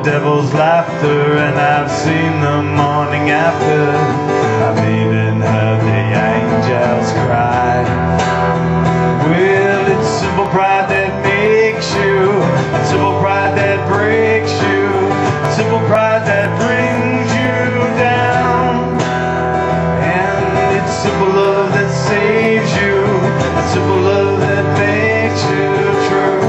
devil's laughter, and I've seen the morning after. I've even heard the angels cry. Well, it's simple pride that makes you, simple pride that breaks you, simple pride that brings you down. And it's simple love that saves you, simple love that makes you true.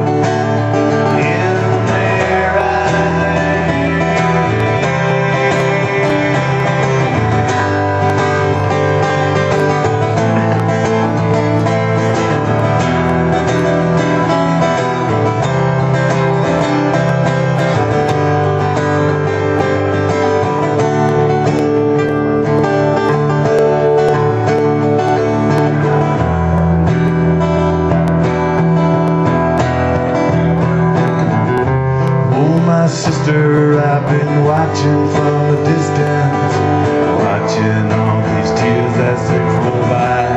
My sister, I've been watching from a distance, watching all these tears as they roll by.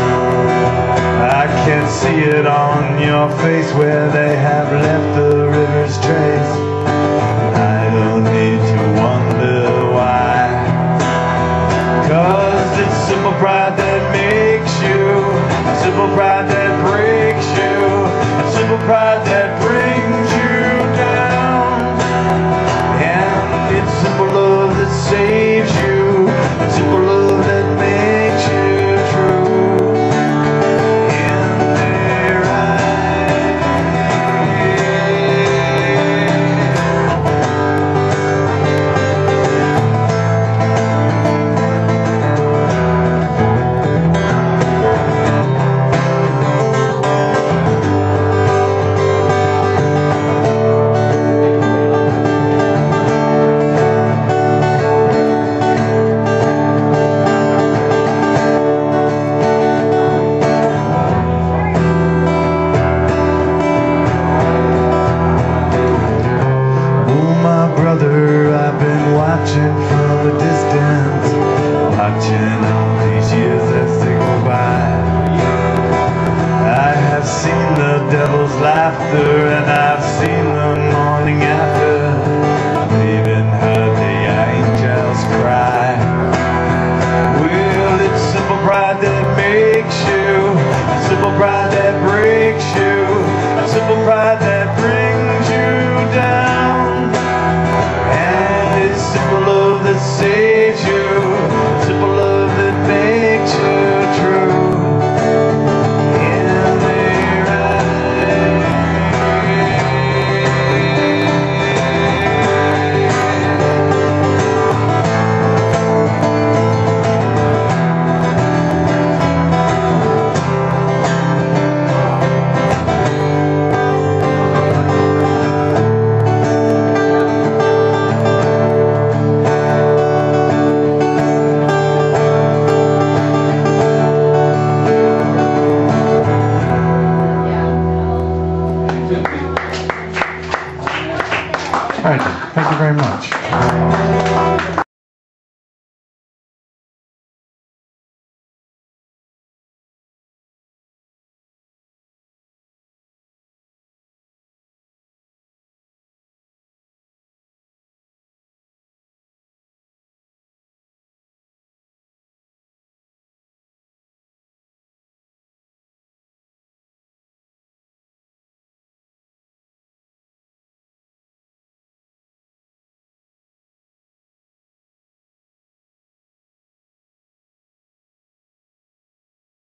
I can't see it on your face where they have left the river's trace. I don't need to wonder why, 'cause it's simple pride that makes you, simple pride that breaks you, simple pride that brings you down. It's simple love that saves you, simple love that makes you true. In their brother, I've been watching from a distance, watching all these years as they go by. I have seen the devil's laughter, and I